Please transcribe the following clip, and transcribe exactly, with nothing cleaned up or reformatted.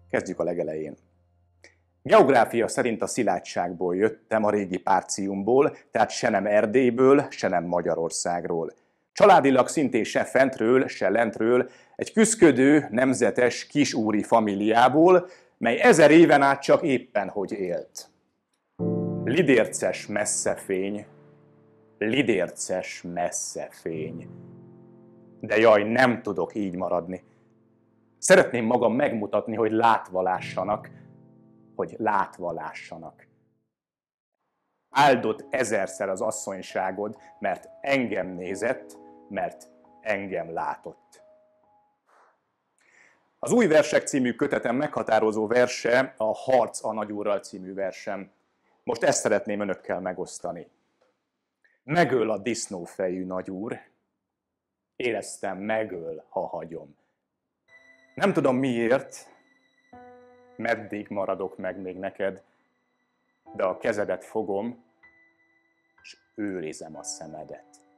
Kezdjük a legelején. Geográfia szerint a Szilágyságból jöttem, a régi Párciumból, tehát se nem Erdélyből, se nem Magyarországról. Családilag szintén se fentről, se lentről, egy küszködő, nemzetes, kisúri familiából, mely ezer éven át csak éppen hogy élt. Lidérces messzefény, lidérces messzefény. De jaj, nem tudok így maradni. Szeretném magam megmutatni, hogy látva lássanak, hogy látva lássanak. Áldott ezerszer az asszonyságod, mert engem nézett, mert engem látott. Az Új versek című kötetem meghatározó verse a Harc a nagyúrral című versem. Most ezt szeretném önökkel megosztani. Megöl a disznófejű nagyúr, éreztem, megöl, ha hagyom. Nem tudom miért, meddig maradok meg még neked, de a kezedet fogom, és őrizem a szemedet.